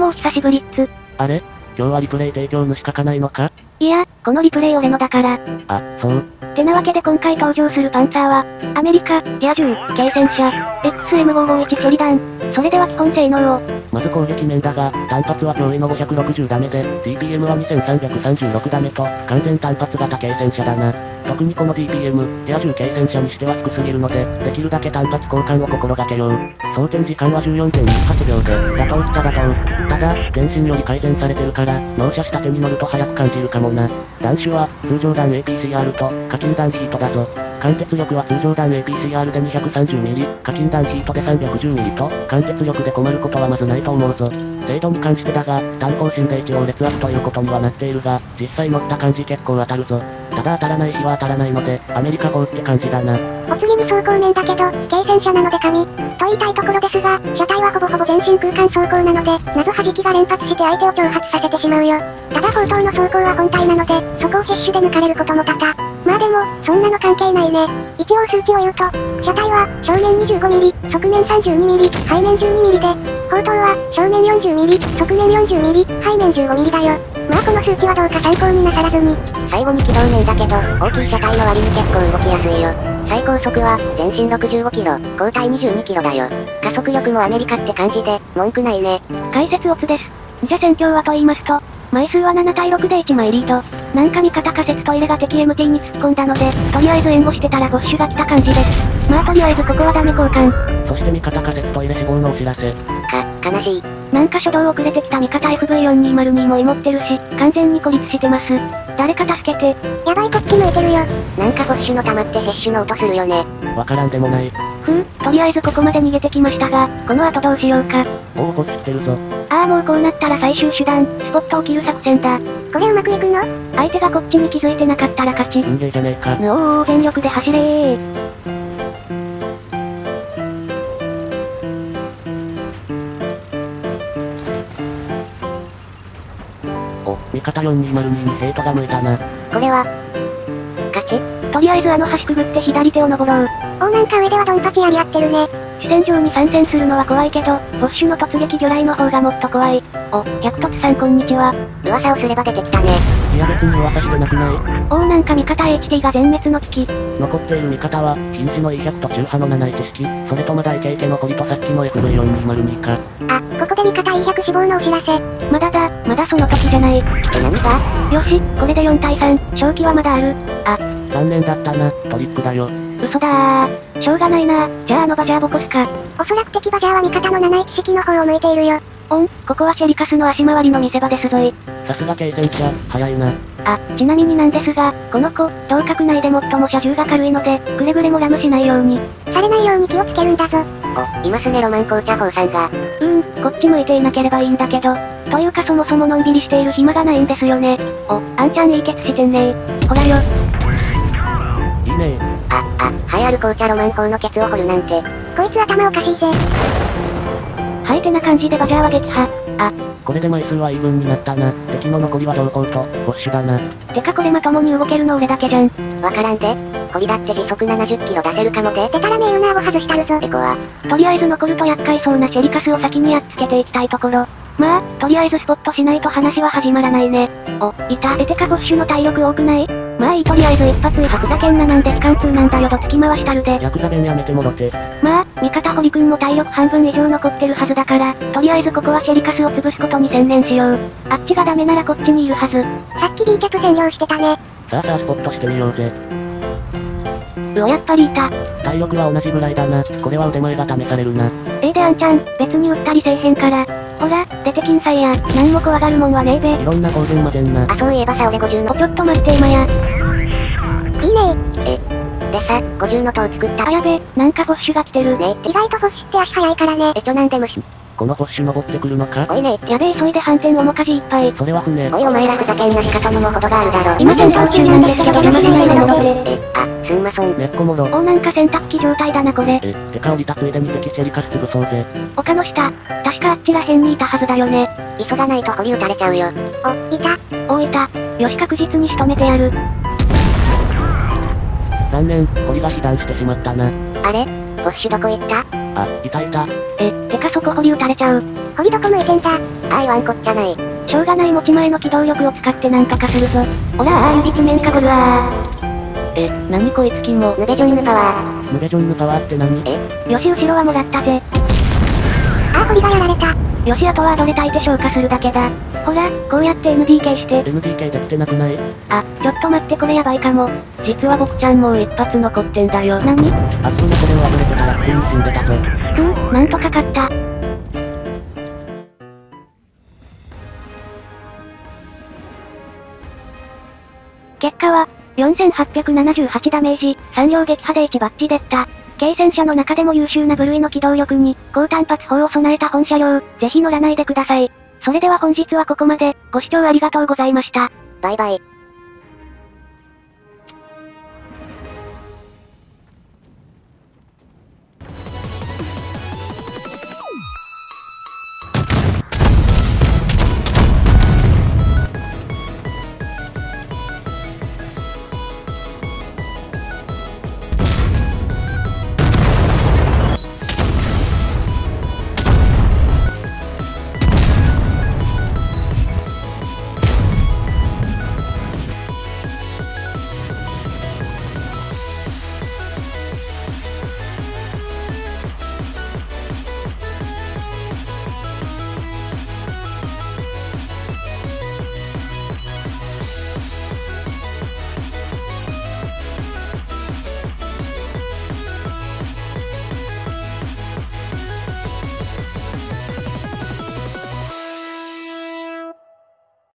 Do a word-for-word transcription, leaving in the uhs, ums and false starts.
お久しぶりっつ。 あれ今日はリプレイ提供の仕方ないのか？ いや、このリプレイ俺のだから。 あ、そう。 てなわけで今回登場するパンツァーは、アメリカ、リア銃、軽戦車、エックスエムごーごーいち シェリダン。それでは基本性能を。 まず攻撃面だが、単発は驚異のごひゃくろくじゅうダメで、ディーピーエム はにせんさんびゃくさんじゅうろくダメと、完全単発型軽戦車だな。特にこの ディーピーエム、リア銃軽戦車にしては低すぎるので、できるだけ単発交換を心がけよう。装填時間は じゅうよんてんにはちびょうで、妥当っちゃ妥当。ただ、原神より改善されてるから、納車した手に乗ると早く感じるかもな。弾種は、通常弾 エーピーシーアール と、課金弾ヒートだぞ。貫徹力は通常弾 エーピーシーアール で にひゃくさんじゅうミリ、課金弾ヒートで さんびゃくじゅうミリと、貫徹力で困ることはまずないと思うぞ。精度に関してだが、単方針で一応劣悪ということにはなっているが、実際乗った感じ結構当たるぞ。ただ当たらない日は当たらないので、アメリカ号って感じだな。 お次に走行面だけど、軽戦車なので神、と言いたいところですが、車体はほぼほぼ全身空間走行なので、謎弾きが連発して相手を挑発させてしまうよ。ただ砲塔の走行は本体なので、そこを接種で抜かれることも多々。まあでも、そんなの関係ないね。一応数値を言うと、車体は、正面 にじゅうごミリ、側面 さんじゅうにミリ、背面 じゅうにミリで、砲塔は、正面 よんじゅうミリ、側面 よんじゅうミリ、背面 じゅうごミリだよ。まあこの数値はどうか参考になさらずに。 最後に軌道面だけど、大きい車体の割に結構動きやすいよ。最高速は、全身ろくじゅうごキロ、後退にじゅうにキロだよ。加速力もアメリカって感じで、文句ないね。 解説オツです。じゃ戦況はと言いますと、枚数はななたいろくでいちまいリード。なんか味方仮説トイレが敵 エムティー に突っ込んだので、とりあえず援護してたらボッシュが来た感じです。まあとりあえずここはダメ交換。 そして味方仮説トイレ死亡のお知らせ。 か、悲しい。 なんか初動遅れてきた味方 エフブイよんにーまるに もイモってるし、完全に孤立してます。誰か助けて。 やばいこっち向いてるよ。 なんかボッシュの弾って接種の音するよね。 わからんでもない。 ふう、とりあえずここまで逃げてきましたが、この後どうしようか。 もうボス来てるぞ。 ああもうこうなったら最終手段、スポットを切る作戦だ。 これうまくいくの？ 相手がこっちに気づいてなかったら勝ち。 運ゲーじゃねえか。 おー、全力で走れー。 お、味方よんにーまるににヘイトが向いたな。 これは、勝ち？ とりあえずあの橋くぐって左手を登ろう。 おーなんか上ではドンパチやり合ってるね。 主戦場に参戦するのは怖いけど、ボッシュの突撃魚雷の方がもっと怖い。お、百突さんこんにちは。 噂をすれば出てきたね。 いや別に噂してなくない？ おーなんか味方 エイチディー が全滅の危機。 残っている味方は、瀕死の イーひゃく と中波のなない知識、それとまだイケイケの堀とさっきの エフブイよんにーまるに か。 あ、ここで味方 イーひゃく 死亡のお知らせ。 まだだ、まだその時じゃない。 え、何が？ よし、これでよんたいさん、勝機はまだある。あ、 残念だったな、トリップだよ。 嘘だー。しょうがないな。じゃああのバジャーボコスか。 おそらく敵バジャーは味方のなないち式の方を向いているよ。 オン、ここはシェリカスの足回りの見せ場ですぞい。 さすが軽戦車、早いな。 あ、ちなみになんですが、この子、同格内で最も車重が軽いので、くれぐれもラムしないように。 されないように気をつけるんだぞ。 お、いますねロマン紅茶法さんが。 うーん、こっち向いていなければいいんだけど。というかそもそものんびりしている暇がないんですよね。お、あんちゃんいいケツしてんねー。ほらよ。 いいねー。 あ、あ、流行る紅茶ロマン法のケツを掘るなんて。 こいつ頭おかしいぜ。 はいてな感じでバジャーは撃破。あ、 これで枚数はイーブンになったな。敵の残りは同行と、ボッシュだな。 てかこれまともに動けるの俺だけじゃん。 わからんで。堀だって時速ななじゅっキロ出せるかもで。 でたらめールナーを外したるぞ。 エコは。 とりあえず残ると厄介そうなシェリカスを先にやっつけていきたいところ。まあ、とりあえずスポットしないと話は始まらないね。お、いた。えてかボッシュの体力多くない？まあいいとりあえず一発一発だけんななんで時間通なんだよどつき回したるで。 ヤクザ弁やめてもろて。 まあ、味方堀くんも体力半分以上残ってるはずだから、とりあえずここはシェリカスを潰すことに専念しよう。あっちがダメならこっちにいるはず。 さっき B キャップ占領してたね。 さあさあスポットしてみようぜ。 うおやっぱりいた。 体力は同じぐらいだな。これは腕前が試されるな。 ええであんちゃん、別に撃ったりせえへんから。ほら、出てきんさいや。なんも怖がるもんはねえべ。 いろんな光線までんな。 あ、そういえばさ俺ごじゅうの。 おちょっと待って今や。 いいねえ。でさ、ごじゅうの塔作った。 あやべ、なんかボッシュが来てる。 ね意外とボッシュって足早いからね。 えちょなんで虫。 このボッシュ登ってくるのか？ おいねやべえ急いで反転面かじいっぱい。 それは船。 おいお前らふざけんな仕方にも程があるだろ。 今戦闘中なんですけど山線内で戻って。 え、あ、すんまそん。 ねっこもろ。 おなんか洗濯機状態だなこれ。 え、てか降りたついでに敵シェリカス潰そうぜ。 丘の下、確かあっちら辺にいたはずだよね。 急がないと堀撃たれちゃうよ。 お、いた。 おいた。よし確実に仕留めてやる。 残念、堀が被弾してしまったな。 あれホッシュどこ行った？ あ、いたいた。 え、てかそこ保留垂れちゃう。 掘りどこ向いてんだ。 ああ言わんこっちゃない。 しょうがない持ち前の機動力を使ってなんとかするぞ。おらあ、指面かぶるわー。え、なにこいつキモ。 ヌベジョインヌパワー。 ヌベジョインヌパワーって何？ え？ よし後ろはもらったぜ。 あー掘りがやられた。 よしあとはアドレ焚いて消化するだけだ。ほら、こうやって エヌディーケー して。 エヌディーケー できてなくない？ あ、ちょっと待ってこれやばいかも。実は僕ちゃんもう一発残ってんだよ。なに？ あっとなこれを忘れてたら普通に死んでたぞ。 ふぅ、なんとか勝った。結果は、よんせんはっぴゃくななじゅうはちダメージ、さん両撃破でいちバッジでった。軽戦車の中でも優秀な部類の機動力に、高単発砲を備えた本車両、ぜひ乗らないでください。それでは本日はここまで、ご視聴ありがとうございました。 バイバイ。